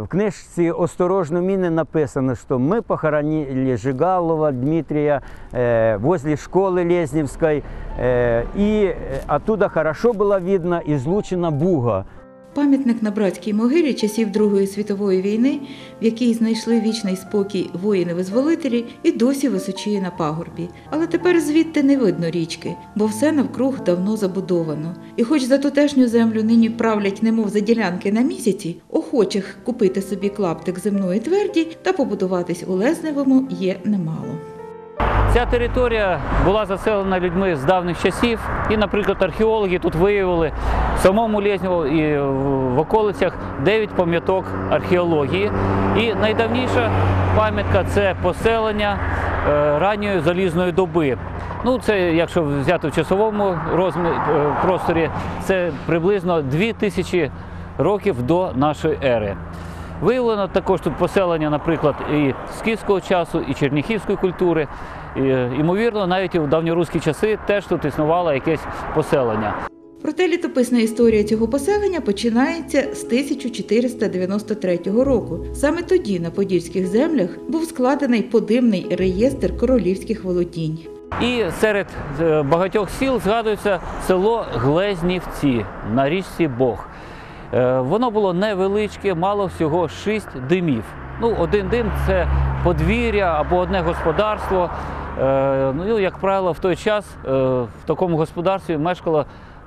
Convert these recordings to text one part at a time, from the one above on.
книжці «Осторожно, мины» написано, что мы похоронили Жигалова Дмитрия возле школы Лезневской, и оттуда хорошо было видно излучина Буга. Пам'ятник на братській могилі часів Другої світової війни, в якій знайшли вічний спокій воїни-визволителі, і досі височіє на пагорбі. Але тепер звідти не видно річки, бо все навкруг давно забудовано. І хоч за тутешню землю нині правлять немов за ділянки на місяці, охочих купити собі клаптик земної тверді та побудуватись у Лезневому є немало. Ця територія була заселена людьми з давніх часів, і, наприклад, археологи тут виявили в самому Лезневу і в околицях 9 пам'яток археології. І найдавніша пам'ятка – це поселення ранньої залізної доби. Ну, це, якщо взяти в часовому просторі, це приблизно 2000 років до нашої ери. Виявлено також тут поселення, наприклад, і скіфського часу, і черніхівської культури. Ймовірно, навіть у давньоруські часи теж тут існувало якесь поселення. Проте літописна історія цього поселення починається з 1493 року. Саме тоді на подільських землях був складений подивний реєстр королівських володінь. І серед багатьох сіл згадується село Глезнівці на річці Бог. Воно було невеличке, мало всього 6 димів. Ну, один дим – це подвір'я або одне господарство. Ну, як правило, в той час в такому господарстві мешкало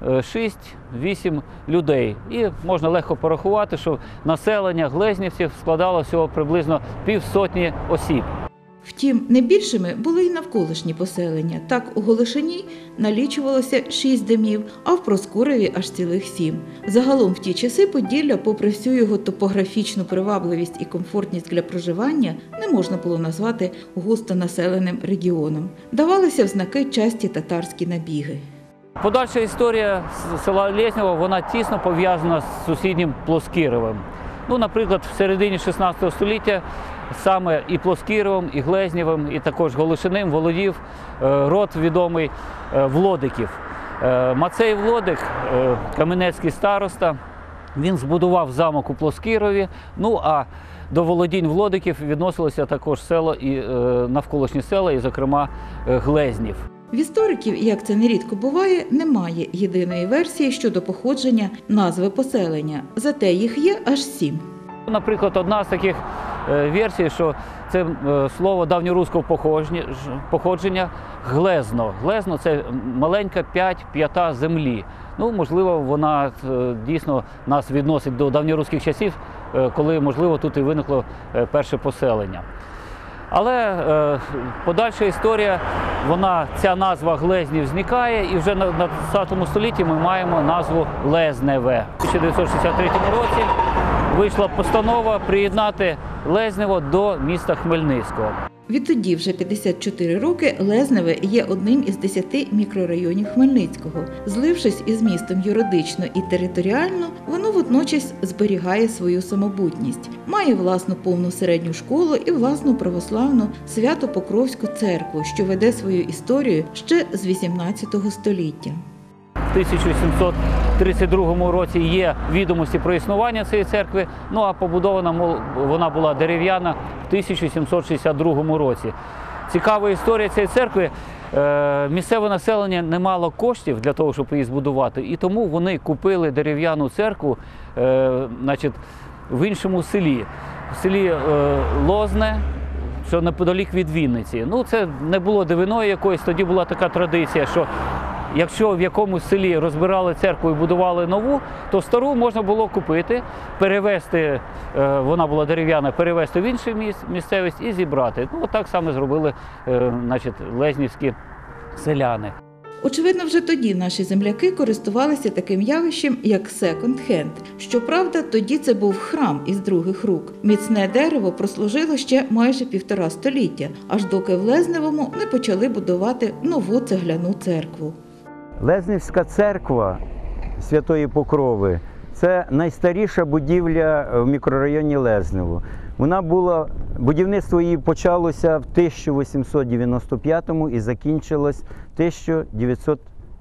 6-8 людей. І можна легко порахувати, що населення Глезнівців складало всього приблизно півсотні осіб. Втім, не більшими були й навколишні поселення. Так, у Голошині налічувалося 6 димів, а в Проскуреві аж цілих 7. Загалом в ті часи Поділля, попри всю його топографічну привабливість і комфортність для проживання, не можна було назвати густонаселеним регіоном. Давалися в знаки часті татарські набіги. Подальша історія села Лезнево, вона тісно пов'язана з сусіднім Плоскіровим. Ну, наприклад, в середині 16 століття саме і Плоскіровим, і Глезнєвим, і також Голошиним володів род відомий Влодиків. Мацей Влодик, каменецький староста, він збудував замок у Плоскірові, ну а до володінь Влодиків відносилося також село і навколишні села, і, зокрема, Глезнів. В істориків, як це нерідко буває, немає єдиної версії щодо походження назви поселення, зате їх є аж 7. Наприклад, одна з таких версій, що це слово давньоруського походження «глезно». «Глезно» – це маленька п'ята землі. Ну, можливо, вона дійсно нас відносить до давньоруських часів, коли, можливо, тут і виникло перше поселення. Але подальша історія, ця назва Глезнів зникає, і вже на 20 столітті ми маємо назву Лезневе. У 1963 році вийшла постанова приєднати Лезнево до міста Хмельницького. Відтоді вже 54 роки Лезневе є одним із 10 мікрорайонів Хмельницького. Злившись із містом юридично і територіально, воно водночас зберігає свою самобутність. Має власну повну середню школу і власну православну Свято-Покровську церкву, що веде свою історію ще з 18 століття. В 1732 році є відомості про існування цієї церкви, ну а побудована вона була дерев'яна в 1762 році. Цікава історія цієї церкви. Місцеве населення не мало коштів для того, щоб її збудувати, і тому вони купили дерев'яну церкву в іншому селі, в селі Лозне, що неподалік від Вінниці. Ну, це не було дивиною якоюсь, тоді була така традиція, що якщо в якомусь селі розбирали церкву і будували нову, то стару можна було купити, перевезти, вона була дерев'яна, перевезти в іншу місцевість і зібрати. Ну, так само зробили лезнівські селяни. Очевидно, вже тоді наші земляки користувалися таким явищем, як секонд-хенд. Щоправда, тоді це був храм із других рук. Міцне дерево прослужило ще майже 1,5 століття, аж доки в Лезневому не почали будувати нову цегляну церкву. Лезнівська церква Святої Покрови – це найстаріша будівля в мікрорайоні Лезнево. Будівництво її почалося в 1895-му і закінчилось в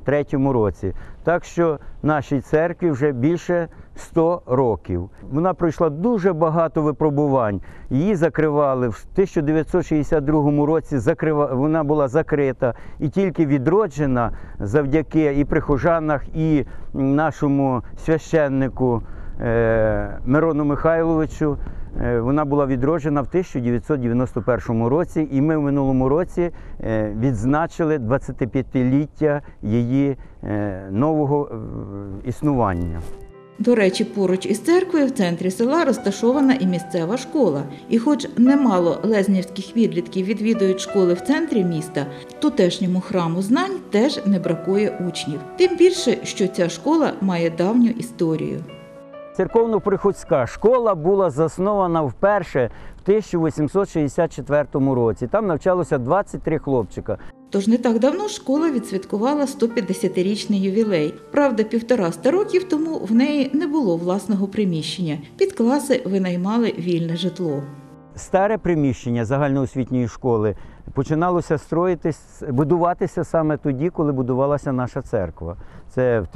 1993 році. Так що нашій церкві вже більше 100 років. Вона пройшла дуже багато випробувань. Її закривали в 1962 році, вона була закрита і тільки відроджена завдяки і прихожанах, і нашому священнику Мирону Михайловичу. Вона була відроджена в 1991 році, і ми в минулому році відзначили 25-ліття її нового існування. До речі, поруч із церквою в центрі села розташована і місцева школа. І хоч немало лезнівських підлітків відвідують школи в центрі міста, тутешньому храму знань теж не бракує учнів. Тим більше, що ця школа має давню історію. Церковно-приходська школа була заснована вперше в 1864 році. Там навчалося 23 хлопчика. Тож не так давно школа відсвяткувала 150-річний ювілей. Правда, 150 років тому в неї не було власного приміщення. Під класи винаймали вільне житло. Старе приміщення загальноосвітньої школи починалося будуватися саме тоді, коли будувалася наша церква. Це в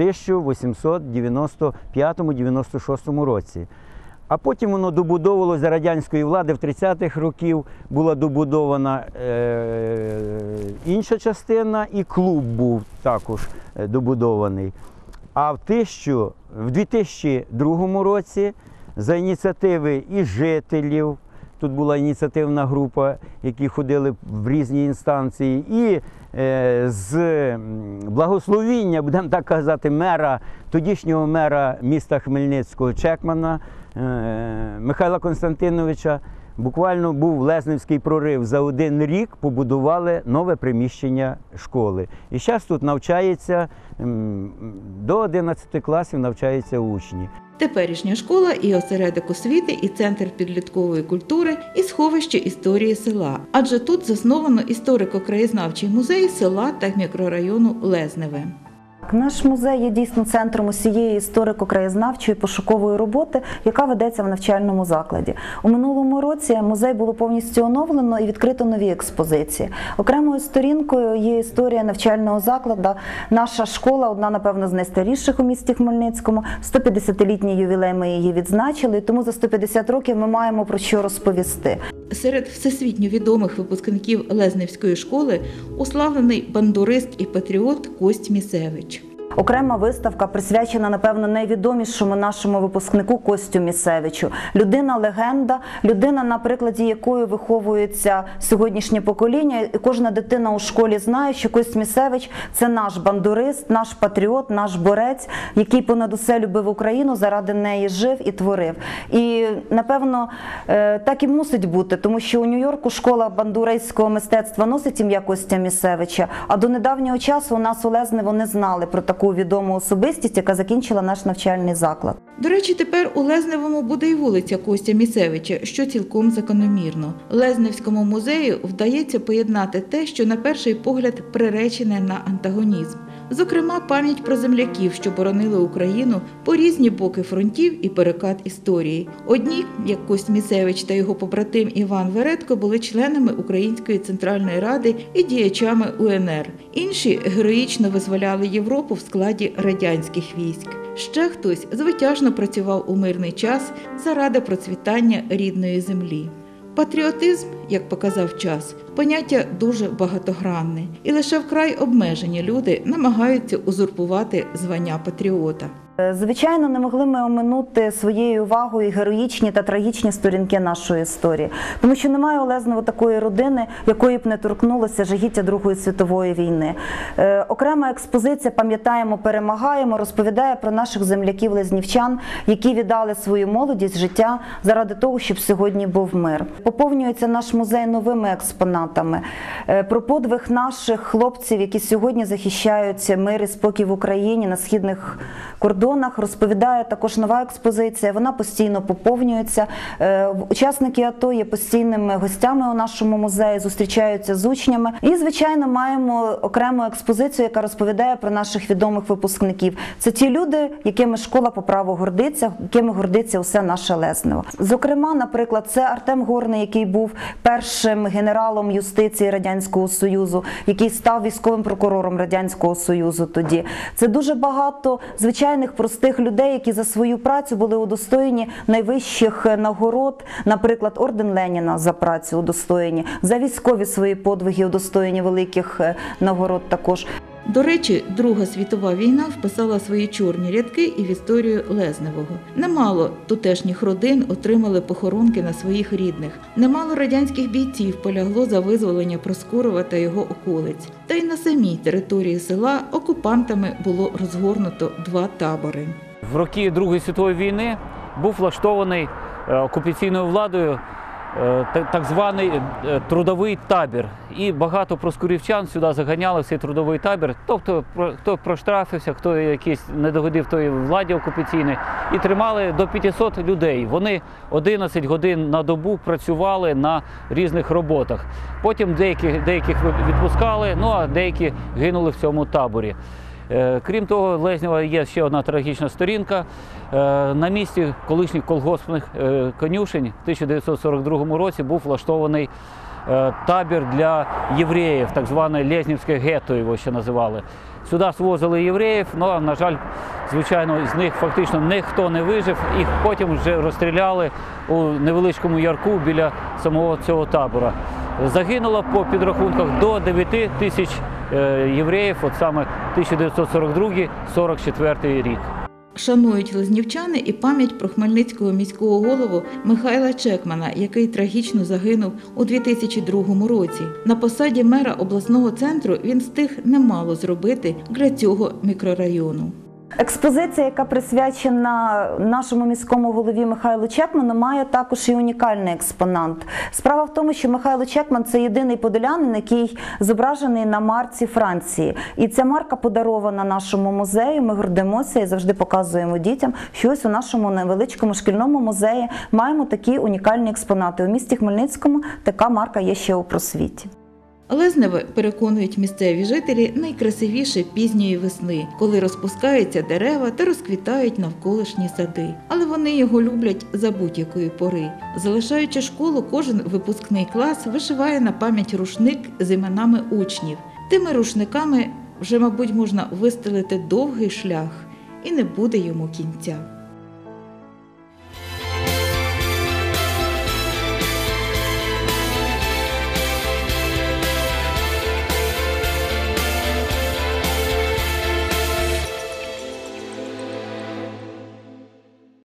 1895-96 році. А потім воно добудовувалося за радянської влади, в 30-х років була добудована інша частина, і клуб був також добудований. А в 2002 році за ініціативи і жителів, тут була ініціативна група, які ходили в різні інстанції, і з благословіння, будемо так казати, тодішнього мера міста Хмельницького Чекмана Михайла Константиновича, буквально був лезнівський прорив. За 1 рік побудували нове приміщення школи. І зараз тут навчається, до 11 класів навчаються учні. Теперішня школа і осередок освіти, і центр підліткової культури, і сховище історії села. Адже тут засновано історико-краєзнавчий музей села та мікрорайону Лезневе. Наш музей є дійсно центром усієї історико-краєзнавчої пошукової роботи, яка ведеться в навчальному закладі. У минулому році музей було повністю оновлено і відкрито нові експозиції. Окремою сторінкою є історія навчального закладу. Наша школа, одна, напевно, з найстаріших у місті Хмельницькому. 150-літній ювілей ми її відзначили, тому за 150 років ми маємо про що розповісти. Серед всесвітньо відомих випускників Лезнівської школи уславлений бандурист і патріот Кость Місевич. Окрема виставка присвячена, напевно, найвідомішому нашому випускнику Костю Місевичу. Людина-легенда, людина, на прикладі якої виховується сьогоднішнє покоління. І кожна дитина у школі знає, що Кость Місевич – це наш бандурист, наш патріот, наш борець, який понад усе любив Україну, заради неї жив і творив. І, напевно, так і мусить бути, тому що у Нью-Йорку школа бандуристського мистецтва носить ім'я Костя Місевича, а до недавнього часу у нас у Лезнево не знали про таку відому особистість, яка закінчила наш навчальний заклад. До речі, тепер у Лезневому буде й вулиця Костя Місевича, що цілком закономірно. Лезневському музею вдається поєднати те, що на перший погляд приречене на антагонізм. Зокрема, пам'ять про земляків, що боронили Україну по різні боки фронтів і перекат історії. Одні, як Кость Місевич та його побратим Іван Вередко, були членами Української Центральної Ради і діячами УНР. Інші героїчно визволяли Європу в складі радянських військ. Ще хтось звитяжно працював у мирний час заради процвітання рідної землі. Патріотизм, як показав час, поняття дуже багатогранне, і лише вкрай обмежені люди намагаються узурпувати звання патріота. Звичайно, не могли ми оминути своєю увагою героїчні та трагічні сторінки нашої історії. Тому що немає у Лезнево такої родини, якої б не торкнулося жахіття Другої світової війни. Окрема експозиція «Пам'ятаємо, перемагаємо» розповідає про наших земляків-лезнівчан, які віддали свою молодість, життя заради того, щоб сьогодні був мир. Поповнюється наш музей новими експонатами. Про подвиг наших хлопців, які сьогодні захищають мир і спокій в Україні на східних кордонах кордонах розповідає також нова експозиція, вона постійно поповнюється. Учасники АТО є постійними гостями у нашому музеї, зустрічаються з учнями. І, звичайно, маємо окрему експозицію, яка розповідає про наших відомих випускників. Це ті люди, якими школа по праву гордиться, якими гордиться усе наше Лезнево. Зокрема, наприклад, це Артем Горний, який був першим генералом юстиції Радянського Союзу, який став військовим прокурором Радянського Союзу тоді. Це дуже багато звичайних простих людей, які за свою працю були удостоєні найвищих нагород, наприклад, орден Леніна за працю удостоєні, за військові свої подвиги удостоєні великих нагород також. До речі, Друга світова війна вписала свої чорні рядки і в історію Лезневого. Немало тутешніх родин отримали похоронки на своїх рідних. Немало радянських бійців полягло за визволення Проскурова та його околиць. Та й на самій території села окупантами було розгорнуто 2 табори. В роки Другої світової війни був влаштований окупаційною владою так званий трудовий табір. І багато проскурівчан сюди заганяли в цей трудовий табір. Тобто, хто проштрафився, хто якийсь не догодив тої владі окупаційної. І тримали до 500 людей. Вони 11 годин на добу працювали на різних роботах. Потім деяких відпускали, ну а деякі гинули в цьому таборі. Крім того, в Лезнево є ще одна трагічна сторінка. На місці колишніх колгоспних конюшень в 1942 році був влаштований табір для євреїв, так зване Лезнівське гетто його ще називали. Сюди свозили євреїв, але, на жаль, звичайно, з них фактично ніхто не вижив. Їх потім вже розстріляли у невеличкому ярку біля самого цього табора. Загинуло по підрахунках до 9 тисяч євреїв, от саме 1942-44 рік. Шанують лезнівчани і пам'ять про хмельницького міського голову Михайла Чекмана, який трагічно загинув у 2002 році. На посаді мера обласного центру він встиг немало зробити для цього мікрорайону. Експозиція, яка присвячена нашому міському голові Михайлу Чекману, має також і унікальний експонат. Справа в тому, що Михайло Чекман – це єдиний подолянин, який зображений на марці Франції. І ця марка подарована нашому музею, ми гордимося і завжди показуємо дітям, що ось у нашому невеличкому шкільному музеї маємо такі унікальні експонати. У місті Хмельницькому така марка є ще у просвіті. Лезневе, переконують місцеві жителі, найкрасивіше пізньої весни, коли розпускаються дерева та розквітають навколишні сади. Але вони його люблять за будь-якої пори. Залишаючи школу, кожен випускний клас вишиває на пам'ять рушник з іменами учнів. Тими рушниками вже, мабуть, можна вистелити довгий шлях, і не буде йому кінця.